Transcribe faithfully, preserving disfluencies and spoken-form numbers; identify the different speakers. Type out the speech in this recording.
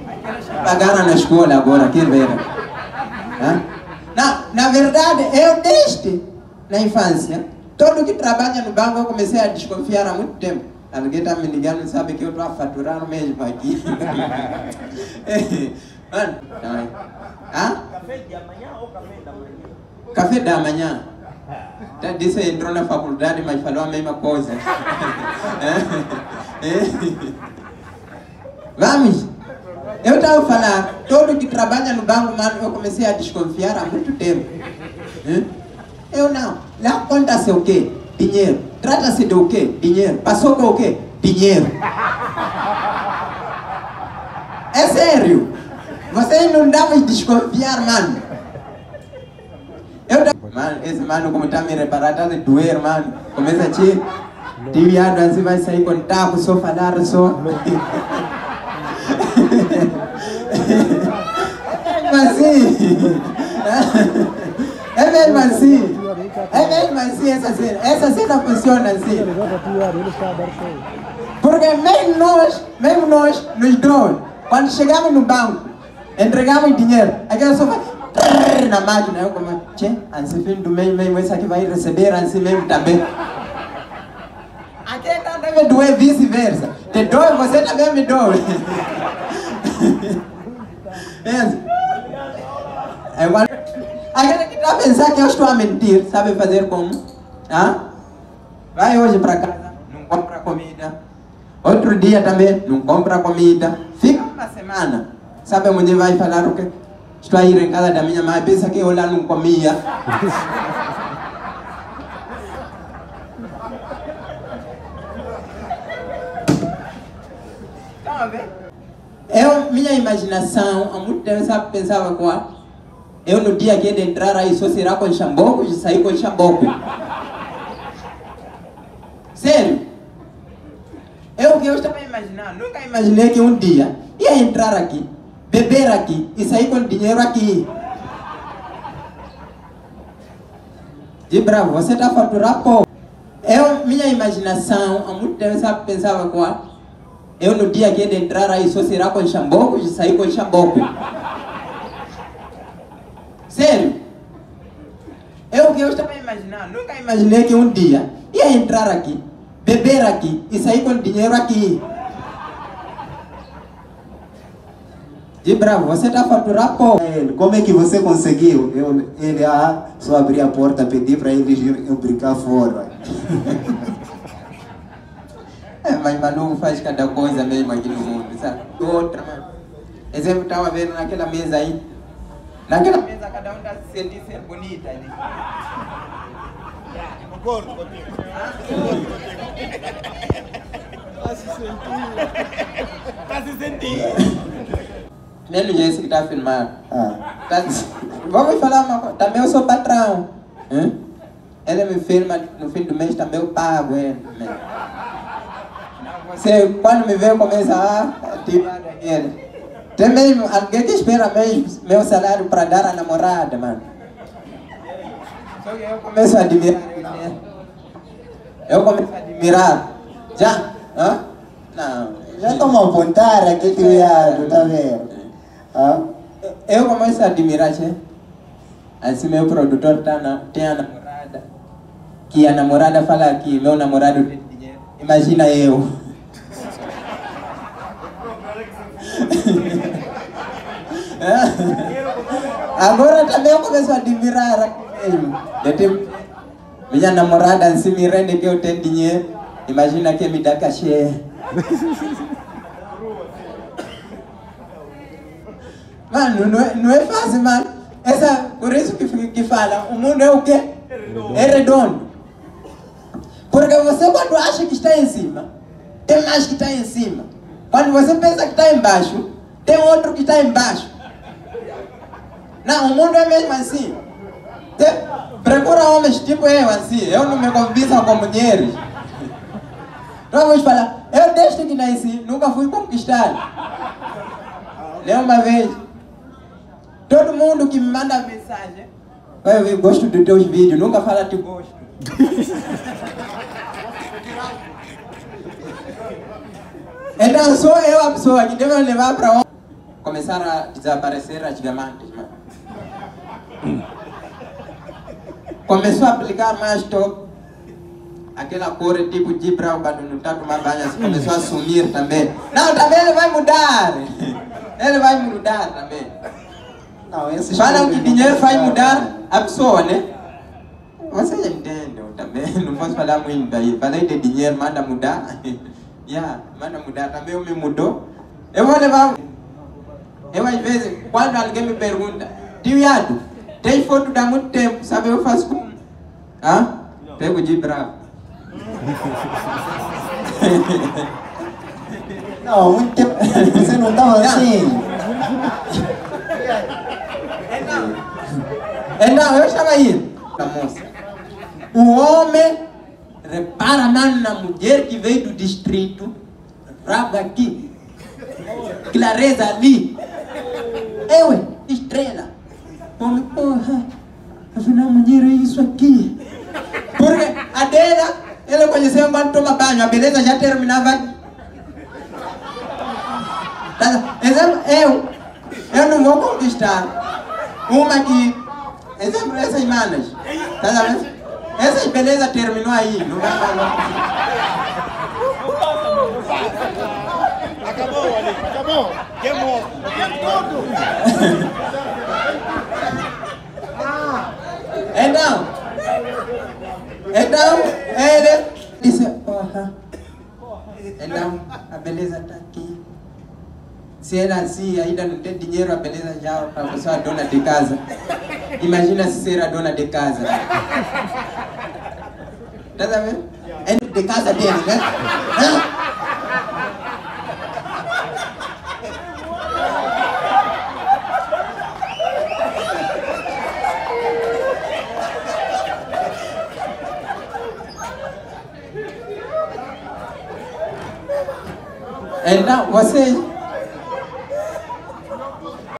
Speaker 1: Pagaram na escola agora, quer ver? Hã? Na, na verdade, eu desde na infância, todo que trabalha no banco eu comecei a desconfiar há muito tempo. Alguém está me ligando e sabe que eu estou a faturar mesmo aqui. Mano, não. Hã?
Speaker 2: Café da manhã ou café da manhã?
Speaker 1: Café da manhã. Já disse que entrou na faculdade, mas falou a mesma coisa. Vamos. Eu estava a falar, todo que trabalha no banco, mano, eu comecei a desconfiar há muito tempo. Eu não. Lá conta-se o quê? Dinheiro. Trata-se do quê? Dinheiro. Passou com o quê? Dinheiro. É sério. Vocês não devem desconfiar, mano. Eu mano, esse mano como está me reparando, está de doer, mano. Começa a te... Te viado assim, vai sair com taco, só falar, só... É mesmo assim. É mesmo assim. É mesmo assim essa cena. Essa cena funciona assim. Porque mesmo nós, mesmo nós, nos dois, quando chegamos no banco, entregamos dinheiro, aquela só vai na máquina. Eu como, tchê, assim filho do meio mesmo, esse aqui vai receber assim mesmo também. Aqui não deve doer vice-versa. Te dói, você também me dói. Aquele que está a pensar que eu estou a mentir, sabe fazer como? Hã? Vai hoje para casa, não compra comida. Outro dia também, não compra comida. Fica uma semana. Sabe onde vai falar o quê? Estou a ir em casa da minha mãe, pensa que eu lá não comia. Estão a ver? Eu, minha imaginação, há muito tempo, sabe, pensava qual? Eu no dia que de entrar aí só será com chamboco e sair com chamboco. Sério? É o que eu estava imaginando. Nunca imaginei que um dia ia entrar aqui, beber aqui e sair com dinheiro aqui. De bravo, você está a faturar pouco. Eu, minha imaginação, há muito tempo, sabe, pensava qual? Eu no dia que de entrar aí só será com chamboco e sair com chamboco. Sério? É o que eu estava imaginando. Nunca imaginei que um dia ia entrar aqui, beber aqui e sair com dinheiro aqui. De bravo, você está a faturar pouco.
Speaker 3: Como é que você conseguiu? Eu, ele ah, só abrir a porta, pedir para eles irem brincar fora.
Speaker 1: É, mas maluco faz cada coisa mesmo aqui no mundo, sabe? Outra, mano. Exemplo, estava vendo naquela mesa aí. Naquela mesa cada um está se sentindo ser bonita ali.
Speaker 2: Concordo contigo. Está se sentindo. Está se sentindo.
Speaker 1: Menos esse que está a filmar.
Speaker 3: Ah.
Speaker 1: Tá... Vamos falar uma coisa. Também eu sou patrão. Hein? Ele me filma, no fim do mês também eu pago ele. Você, quando me vê, começa a ativar ele. Tem mesmo alguém que espera mesmo meu salário para dar à namorada, mano. Só que eu começo a admirar ele. Eu começo a admirar. Já? Hã? Não.
Speaker 3: Já estou a apontar aqui, criado, tá vendo? Ah?
Speaker 1: Eu começo a admirar, che. Assim, meu produtor tá na, tem a namorada. Que a namorada fala que meu namorado tem dinheiro. Imagina eu. Agora também eu começo a admirar aqui mesmo. Eu tenho, minha namorada assim me rende que eu tenho dinheiro. Imagina que me dá cachê. Mano, não é, não é fácil, mano. Essa, por isso que, que fala, o mundo é o quê? É redondo. Porque você quando acha que está em cima, tem mais que está em cima. Quando você pensa que está embaixo, tem outro que está embaixo. Não, o mundo é mesmo assim. Tem, procura homens tipo eu assim, eu não me convido com mulheres. Então vamos falar, eu desde que nasci, nunca fui conquistado. Nenhuma vez. Todo mundo que me manda mensagem, vai ver, gosto dos teus vídeos, nunca fala que gosto. Então sou eu a pessoa que deve levar para onde? começaram a desaparecer as diamantes, mano. Começou a aplicar mais top. Aquela cor tipo de brown quando não está tomando banho, começou a sumir também. Não, também ele vai mudar. Ele vai mudar também.
Speaker 3: Não, esses
Speaker 1: Falam que
Speaker 3: coisas
Speaker 1: dinheiro
Speaker 3: não
Speaker 1: faz
Speaker 3: mudam.
Speaker 1: mudar a pessoa, né? Vocês entendem também, não posso falar muito daí. Falei de dinheiro, manda mudar. Yeah, manda mudar também, eu me mudou. Eu vou levar. Eu às vezes, quando alguém me pergunta, tio Yado, tem foto há muito tempo, sabe eu faço como? Hã? Pego de bravo.
Speaker 3: Não, muito tempo. Você não estava assim.
Speaker 1: Então, eu estava aí, a moça. O homem repara, mano, na mulher que veio do distrito, rabo aqui, clareza ali. Eu, estrela. Homem, porra, afinal, mulher é isso aqui. Porque a dela, ele conheceu quando toma banho, a beleza já terminava aqui. Exemplo, eu, eu não vou conquistar uma que, exemplo, essas manas, tá sabendo? Essas belezas terminou aí, não vai mais longe.
Speaker 2: Acabou, ali, acabou. Queimou. Queimou tudo.
Speaker 1: Então, então, ele disse, porra, então, a beleza tá aqui. Se ela assim ainda não tem dinheiro, a beleza já para a pessoa dona de casa. Imagina se ser a dona de casa. Tá sabendo? É de casa dele, né? Hã? Então, vocês